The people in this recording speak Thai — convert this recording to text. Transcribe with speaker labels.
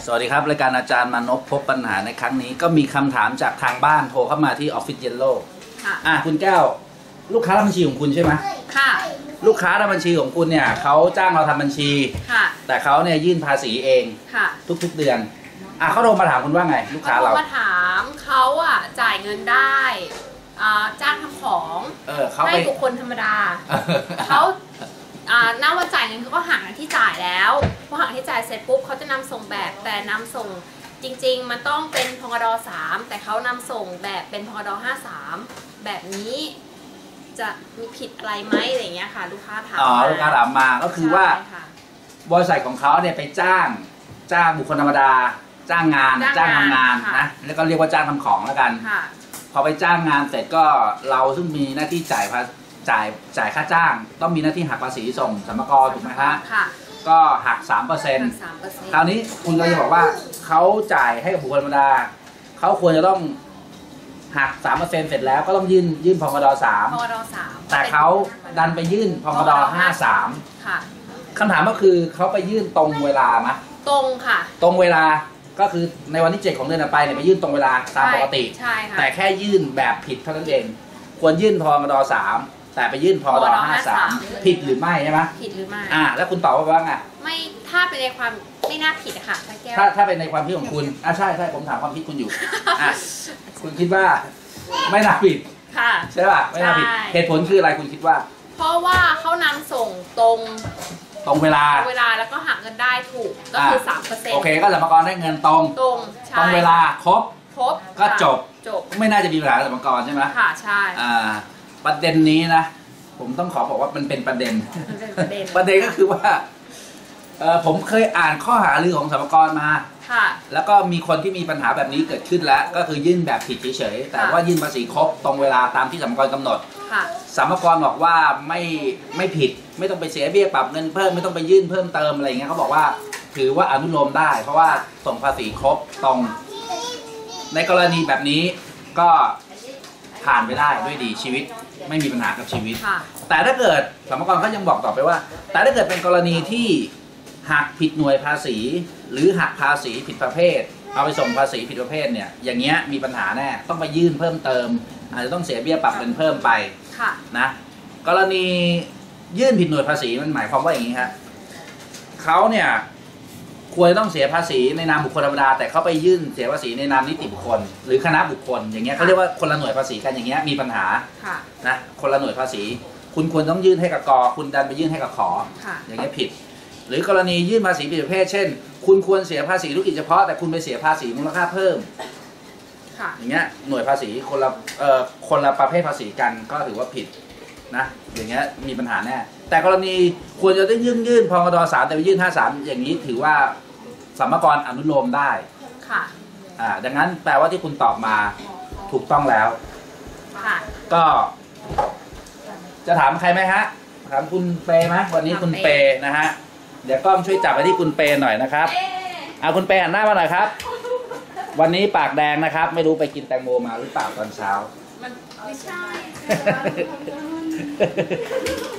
Speaker 1: สวัสดีครับรายการอาจารย์มานพพบปัญหาในครั้งนี้ก็มีคำถามจากทางบ้านโทรเข้ามาที่ออฟฟิศเยลโล่ค่ะคุณแก้วลูกค้าทำบัญชีของคุณใช่ไหม
Speaker 2: ค่ะ
Speaker 1: ลูกค้าทำบัญชีของคุณเนี่ยเขาจ้างเราทำบัญชีค่ะแต่เขาเนี่ยยื่นภาษีเองค่ะทุกๆเดือนเขาโทรมาถามคุณว่าไงลูกค้าเรา
Speaker 2: มาถามเขาจ่ายเงินได้จ้างทำของให้บุคคลธรรมดาเขาณวันจ่ายเงินเขาก็หักที่จ่ายแล้วพอหักที่จ่ายเสร็จปุ๊บเขาจะนำส่งแบบแต่นำส่งจริงๆมันต้องเป็นพกด.3แต่เขานำส่งแบบเป็นพกด.53แบบนี้จะมีผิดอะไรไหมอะไรเงี้ยค่ะลูกค้าถาม
Speaker 1: ลูกค้าถามมาก็คือว่าบริษัทของเขาเนี่ยไปจ้างบุคคลธรรมดาจ้างทำงานนะแล้วก็เรียกว่าจ้างทำของแล้วกันพอไปจ้างงานเสร็จก็เราซึ่งมีหน้าที่จ่ายค่าจ้างต้องมีหน้าที่หักภาษีส่งสรรพากรถูกไหมคะก็หัก 3%คราวนี้คุณก็จะบอกว่าเขาจ่ายให้กับบุคคลธรรมดาเขาควรจะต้องหัก 3% เสร็จแล้วก็ต้องยื่นพกด.3แต่เขาดันไปยื่นพกด.53คำถามก็คือเขาไปยื่นตรงเวลาไหม
Speaker 2: ตรงค่ะ
Speaker 1: ตรงเวลาก็คือในวันที่7ของเดือนต่อไปเนี่ยไปยื่นตรงเวลาตามปกติแต่แค่ยื่นแบบผิดเท่านั้นเองควรยื่นพกด.3แต่ไปยื่นพกด.53ผิดหรือไม่ใช่ไหม
Speaker 2: ผิดหรือไม่
Speaker 1: แล้วคุณตอบว่าไง
Speaker 2: ไม่ถ้าเป็นในความไม่น่าผิดค่ะ
Speaker 1: ถ้าเป็นในความคิดของคุณใช่ผมถามความคิดคุณอยู่คุณคิดว่าไม่น่าผิดใช่ป่ะไม่น่าผิดเหตุผลคืออะไรคุณคิดว่า
Speaker 2: เพราะว่าเขานำส่งตรง
Speaker 1: เวลา
Speaker 2: แล้วก็หักเงินได้ถูกก็คือ 3%
Speaker 1: โอเคก็สรรพากรได้เงินตรงเวลาครบก็จบไม่น่าจะมีปัญหาสรรพากรใช่ไหม
Speaker 2: ค่ะใช่
Speaker 1: ประเด็นนี้นะผมต้องขอบอกว่ามันเป็นประเด็นก็คือว่าผมเคยอ่านข้อหารือของสรรพากรมาแล้วก็มีคนที่มีปัญหาแบบนี้เกิดขึ้นแล้วก็คือยื่นแบบผิดเฉยๆแต่ว่ายื่นภาษีครบตรงเวลาตามที่สรรพากรกำหนดสรรพากรบอกว่าไม่ผิดไม่ต้องไปเสียเบี้ยปรับเงินเพิ่มไม่ต้องไปยื่นเพิ่มเติมอะไรเงี้ยเขาบอกว่าถือว่าอนุโลมได้เพราะว่าส่งภาษีครบตรงในกรณีแบบนี้ก็ผ่านไปได้ด้วยดีชีวิตไม่มีปัญหากับชีวิตแต่ถ้าเกิดสรรพากรเขายังบอกต่อไปว่าแต่ถ้าเกิดเป็นกรณีที่หักผิดหน่วยภาษีหรือหักภาษีผิดประเภทเอาไปส่งภาษีผิดประเภทเนี่ยอย่างเงี้ยมีปัญหาแน่ต้องไปยื่นเพิ่มเติมอาจจะต้องเสียเบี้ยปรับเงินเพิ่มไปนะกรณียื่นผิดหน่วยภาษีมันหมายความว่าอย่างนี้ครับเขาเนี่ยควรต้องเสียภาษีในนามบุคคลธรรมดาแต่เขาไปยื่นเสียภาษีในนามนิติบุคคลหรือคณะบุคคลอย่างเงี้ยเขาเรียกว่าคนละหน่วยภาษีกันอย่างเงี้ยมีปัญหานะคนละหน่วยภาษีคุณควรต้องยื่นให้กับก.คุณดันไปยื่นให้กับข.อย่างเงี้ยผิดหรือกรณียื่นภาษีผิดประเภทเช่นคุณควรเสียภาษีธุรกิจเฉพาะแต่คุณไปเสียภาษีมูลค่าเพิ่มอย่างเงี้ยหน่วยภาษีคนละประเภทภาษีกันก็ถือว่าผิดนะอย่างเงี้ยมีปัญหาแน่แต่กรณีควรจะได้ยื่นพกด.3แต่ไปยื่น53อย่างนี้ถือว่าสรรพากรอนุโลมได้ดังนั้นแปลว่าที่คุณตอบมาถูกต้องแล้วก็จะถามใครไหมฮะถามคุณเปไหมวันนี้คุณเปนะฮะเดี๋ยวกล้องช่วยจับไปที่คุณเปหน่อยนะครับคุณเปหันหน้ามาหน่อยครับวันนี้ปากแดงนะครับไม่รู้ไปกินแตงโมมาหรือเปล่าตอนเช้า
Speaker 2: มันไม่ใช่